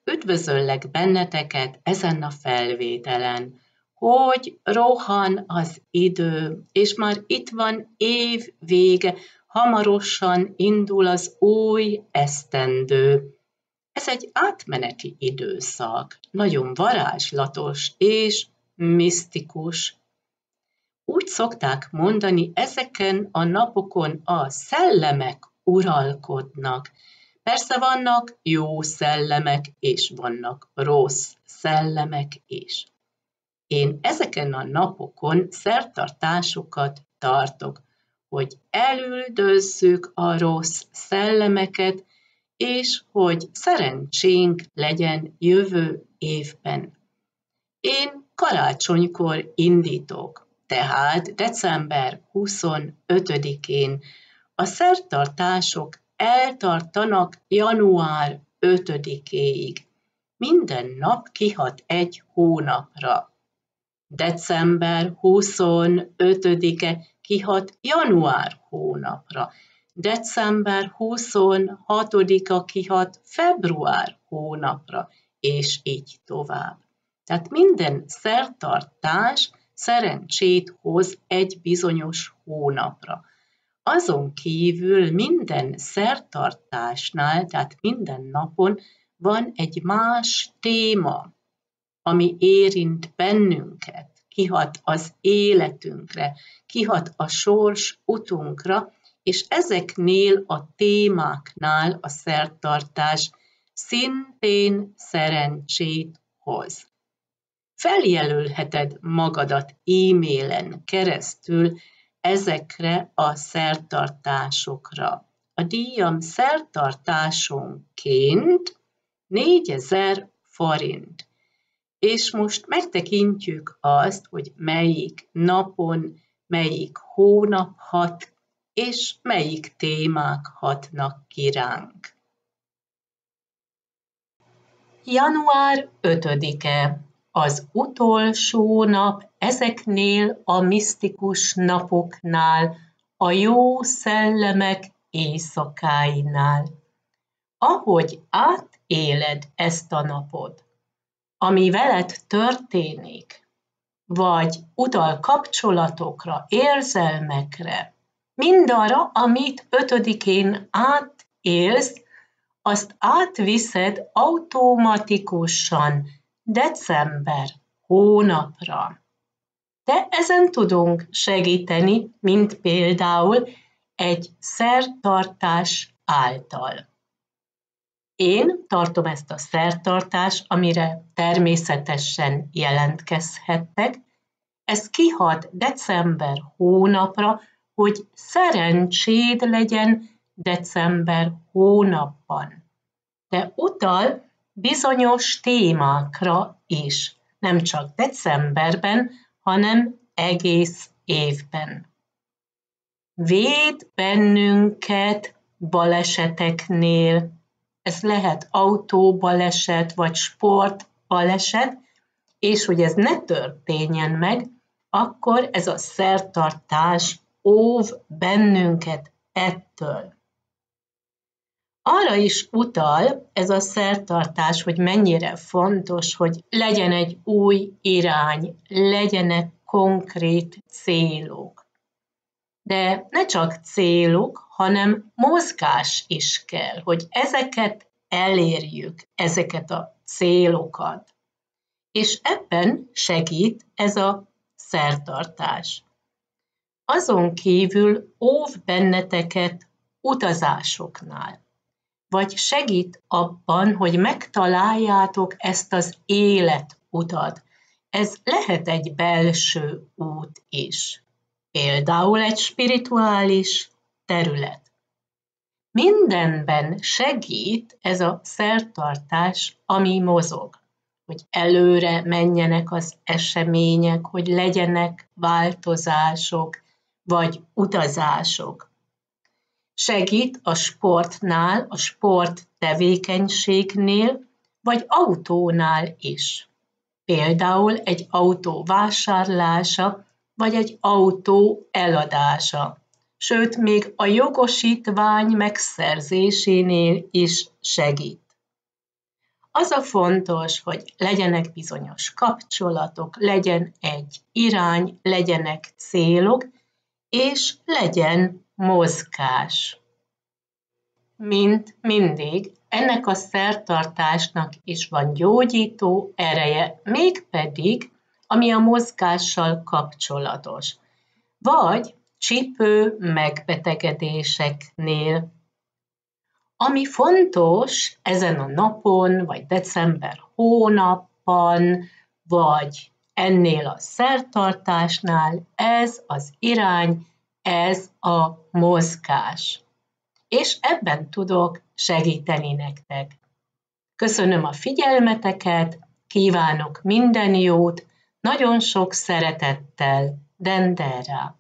Üdvözöllek benneteket ezen a felvételen, hogy rohan az idő, és már itt van év vége, hamarosan indul az új esztendő. Ez egy átmeneti időszak, nagyon varázslatos és misztikus. Úgy szokták mondani, ezeken a napokon a szellemek uralkodnak. Persze vannak jó szellemek, és vannak rossz szellemek is. Én ezeken a napokon szertartásokat tartok, hogy elüldözzük a rossz szellemeket, és hogy szerencsénk legyen jövő évben. Én karácsonykor indítok, tehát december 25-én. A szertartások eltartanak január 5-éig. Minden nap kihat egy hónapra. December 25-e kihat január hónapra. December 26-a kihat február hónapra, és így tovább. Tehát minden szertartás szerencsét hoz egy bizonyos hónapra. Azon kívül minden szertartásnál, tehát minden napon van egy más téma, ami érint bennünket, kihat az életünkre, kihat a sors utunkra, és ezeknél a témáknál a szertartás szintén szerencsét hoz. Feljelölheted magadat e-mailen keresztül ezekre a szertartásokra. A díjam szertartásonként 4000 forint. És most megtekintjük azt, hogy melyik napon, melyik hónap hat, és melyik témák hatnak ki ránk. Január 5-e. Az utolsó nap ezeknél a misztikus napoknál, a jó szellemek éjszakáinál. Ahogy átéled ezt a napot, ami veled történik, vagy utal kapcsolatokra, érzelmekre, mindarra, amit 5-én átélsz, azt átviszed automatikusan december hónapra. De ezen tudunk segíteni, mint például egy szertartás által. Én tartom ezt a szertartást, amire természetesen jelentkezhettek. Ez kihat december hónapra, hogy szerencséd legyen december hónapban. De utal bizonyos témákra is, nem csak decemberben, hanem egész évben. Véd bennünket baleseteknél, ez lehet autóbaleset vagy sportbaleset, és hogy ez ne történjen meg, akkor ez a szertartás óv bennünket ettől. Arra is utal ez a szertartás, hogy mennyire fontos, hogy legyen egy új irány, legyenek konkrét célok. De ne csak célok, hanem mozgás is kell, hogy ezeket elérjük, ezeket a célokat. És ebben segít ez a szertartás. Azon kívül óv benneteket utazásoknál, vagy segít abban, hogy megtaláljátok ezt az életutat. Ez lehet egy belső út is, például egy spirituális terület. Mindenben segít ez a szertartás, ami mozog, hogy előre menjenek az események, hogy legyenek változások, vagy utazások. Segít a sportnál, a sport tevékenységnél, vagy autónál is. Például egy autó vásárlása, vagy egy autó eladása. Sőt, még a jogosítvány megszerzésénél is segít. Az a fontos, hogy legyenek bizonyos kapcsolatok, legyen egy irány, legyenek célok, és legyen mozgás. Mint mindig, ennek a szertartásnak is van gyógyító ereje, mégpedig, ami a mozgással kapcsolatos, vagy csípő megbetegedéseknél. Ami fontos ezen a napon, vagy december hónapban, vagy ennél a szertartásnál, ez az irány, ez a mozgás. És ebben tudok segíteni nektek. Köszönöm a figyelmeteket, kívánok minden jót, nagyon sok szeretettel, Dendera.